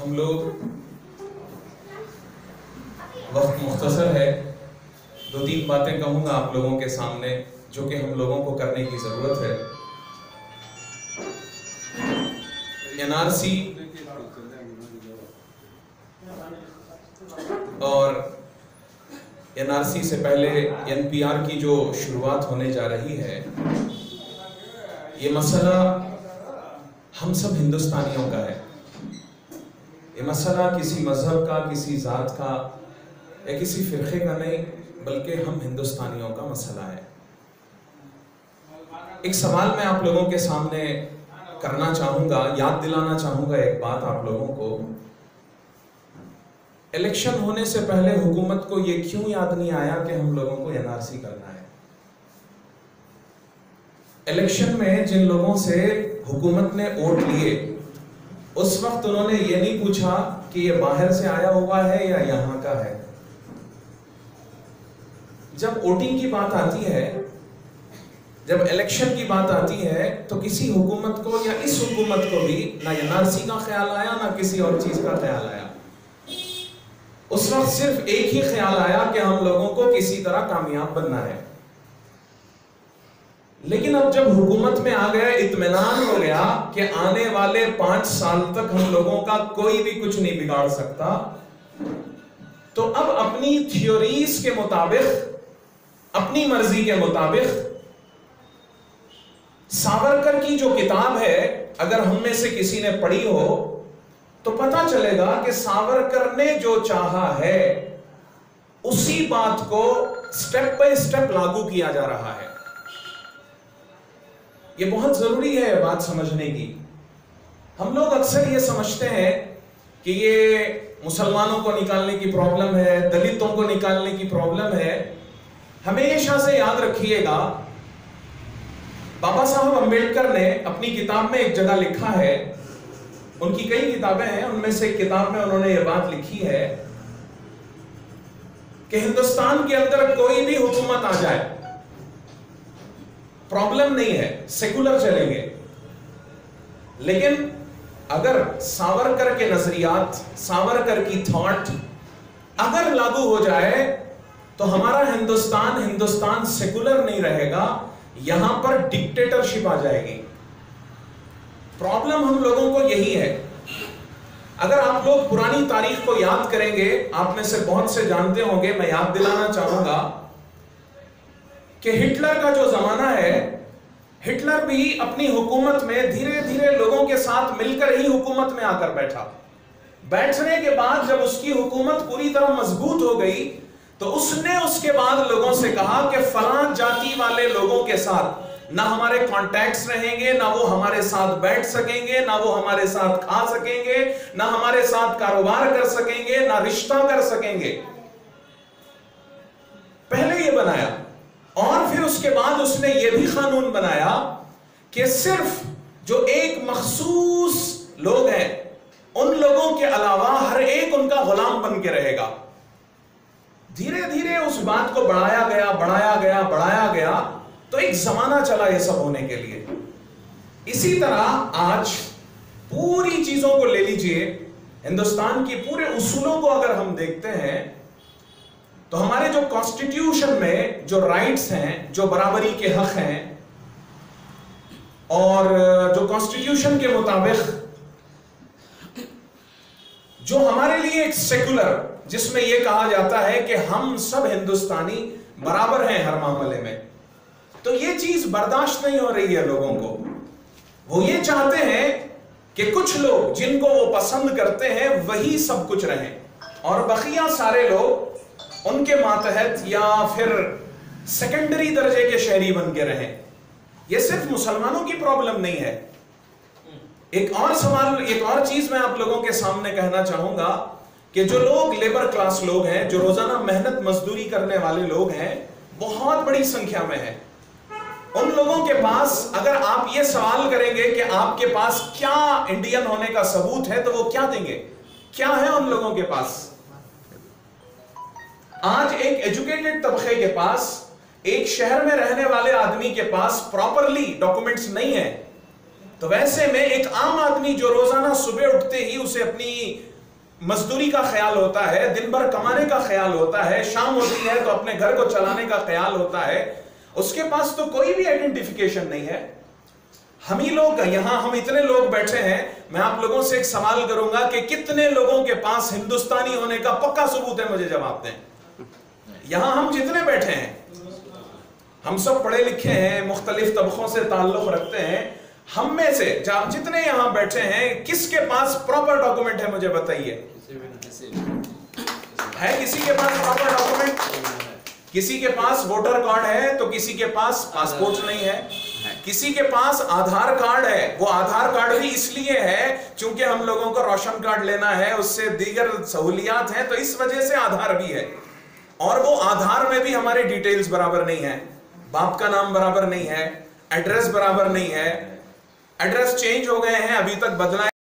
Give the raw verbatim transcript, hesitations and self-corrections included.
हम लोग वक्त मुख्तसर है, दो तीन बातें कहूँगा आप लोगों के सामने जो कि हम लोगों को करने की ज़रूरत है। एनआरसी और एनआरसी से पहले एनपीआर की जो शुरुआत होने जा रही है, ये मसला हम सब हिंदुस्तानियों का है। ये मसला किसी मजहब का, किसी ज़ात का या किसी फ़िरक़े का नहीं, बल्कि हम हिंदुस्तानियों का मसला है। एक सवाल मैं आप लोगों के सामने करना चाहूँगा, याद दिलाना चाहूँगा एक बात आप लोगों को। इलेक्शन होने से पहले हुकूमत को ये क्यों याद नहीं आया कि हम लोगों को एनआरसी करना है? इलेक्शन में जिन लोगों से हुकूमत ने वोट लिए, उस वक्त उन्होंने ये नहीं पूछा कि ये बाहर से आया हुआ है या यहाँ का है। जब वोटिंग की बात आती है, जब इलेक्शन की बात आती है, तो किसी हुकूमत को या इस हुकूमत को भी ना एनआरसी का ख्याल आया ना किसी और चीज का ख्याल आया। उस वक्त सिर्फ एक ही ख्याल आया कि हम लोगों को किसी तरह कामयाब बनना है। लेकिन अब जब हुकूमत में आ गए, इत्मीनान हो गया कि आने वाले पांच साल तक हम लोगों का कोई भी कुछ नहीं बिगाड़ सकता, तो अब अपनी थ्योरीज के मुताबिक, अपनी मर्जी के मुताबिक सावरकर की जो किताब है, अगर हम में से किसी ने पढ़ी हो तो पता चलेगा कि सावरकर ने जो चाहा है उसी बात को स्टेप बाय स्टेप लागू किया जा रहा है। यह बहुत जरूरी है बात समझने की। हम लोग अक्सर ये समझते हैं कि ये मुसलमानों को निकालने की प्रॉब्लम है, दलितों को निकालने की प्रॉब्लम है। हमेशा से याद रखिएगा, बाबा साहब अंबेडकर ने अपनी किताब में एक जगह लिखा है, उनकी कई किताबें हैं, उनमें से एक किताब में उन्होंने ये बात लिखी है कि हिंदुस्तान के अंदर कोई भी हुकूमत आ जाए, प्रॉब्लम नहीं है, सेकुलर चलेंगे। लेकिन अगर सावरकर के नजरियात, सावरकर की थॉट अगर लागू हो जाए तो हमारा हिंदुस्तान हिंदुस्तान सेकुलर नहीं रहेगा, यहां पर डिक्टेटरशिप आ जाएगी। प्रॉब्लम हम लोगों को यही है। अगर आप लोग पुरानी तारीख को याद करेंगे, आप में से बहुत से जानते होंगे, मैं याद दिलाना चाहूंगा कि हिटलर का जो जमाना है, हिटलर भी अपनी हुकूमत में धीरे धीरे लोगों के साथ मिलकर ही हुकूमत में आकर बैठा। बैठने के बाद जब उसकी हुकूमत पूरी तरह मजबूत हो गई, तो उसने उसके बाद लोगों से कहा कि फलां जाति वाले लोगों के साथ ना हमारे कॉन्टैक्ट्स रहेंगे, ना वो हमारे साथ बैठ सकेंगे, ना वो हमारे साथ खा सकेंगे, ना हमारे साथ कारोबार कर सकेंगे, ना रिश्ता कर सकेंगे। पहले ये बनाया, और फिर उसके बाद उसने ये भी कानून बनाया कि सिर्फ जो एक मखसूस लोग हैं, उन लोगों के अलावा हर एक उनका गुलाम बन के रहेगा। धीरे धीरे उस बात को बढ़ाया गया, बढ़ाया गया, बढ़ाया गया, तो एक जमाना चला ये सब होने के लिए। इसी तरह आज पूरी चीजों को ले लीजिए, हिंदुस्तान की पूरे उसूलों को अगर हम देखते हैं, तो हमारे जो कॉन्स्टिट्यूशन में जो राइट्स हैं, जो बराबरी के हक हैं, और जो कॉन्स्टिट्यूशन के मुताबिक जो हमारे लिए एक सेकुलर, जिसमें यह कहा जाता है कि हम सब हिंदुस्तानी बराबर हैं हर मामले में, तो ये चीज बर्दाश्त नहीं हो रही है लोगों को। वो ये चाहते हैं कि कुछ लोग जिनको वो पसंद करते हैं वही सब कुछ रहें, और बकिया सारे लोग उनके मातहत या फिर सेकेंडरी दर्जे के शहरी बन के रहें। ये सिर्फ मुसलमानों की प्रॉब्लम नहीं है। एक और सवाल, एक और चीज मैं आप लोगों के सामने कहना चाहूंगा कि जो लोग लेबर क्लास लोग हैं, जो रोजाना मेहनत मजदूरी करने वाले लोग हैं, बहुत बड़ी संख्या में है। उन लोगों के पास अगर आप ये सवाल करेंगे कि आपके पास क्या इंडियन होने का सबूत है, तो वो क्या देंगे? क्या है उन लोगों के पास? आज एक एजुकेटेड तबके के पास, एक शहर में रहने वाले आदमी के पास प्रॉपरली डॉक्यूमेंट्स नहीं है, तो वैसे में एक आम आदमी जो रोजाना सुबह उठते ही उसे अपनी मजदूरी का ख्याल होता है, दिन भर कमाने का ख्याल होता है, शाम होती है तो अपने घर को चलाने का ख्याल होता है, उसके पास तो कोई भी आइडेंटिफिकेशन नहीं है। हम ही लोग यहां, हम इतने लोग बैठे हैं, मैं आप लोगों से एक सवाल करूंगा कि कितने लोगों के पास हिंदुस्तानी होने का पक्का सबूत है? मुझे जवाब दें। यहां हम जितने बैठे हैं, हम सब पढ़े लिखे हैं, मुख्तलिफ तबकों से ताल्लुक रखते हैं। हम में से जितने यहां बैठे हैं, किसके पास प्रॉपर डॉक्यूमेंट है? मुझे बताइए। है किसी के पास प्रॉपर डॉक्यूमेंट? किसी के पास वोटर कार्ड है तो किसी के पास पासपोर्ट नहीं है, किसी के पास आधार कार्ड है। वो आधार कार्ड भी इसलिए है क्योंकि हम लोगों को रोशन कार्ड लेना है, उससे दीगर सहूलियात हैं, तो इस वजह से आधार भी है। और वो आधार में भी हमारे डिटेल्स बराबर नहीं है, बाप का नाम बराबर नहीं है, एड्रेस बराबर नहीं है, एड्रेस चेंज हो गए हैं, अभी तक बदला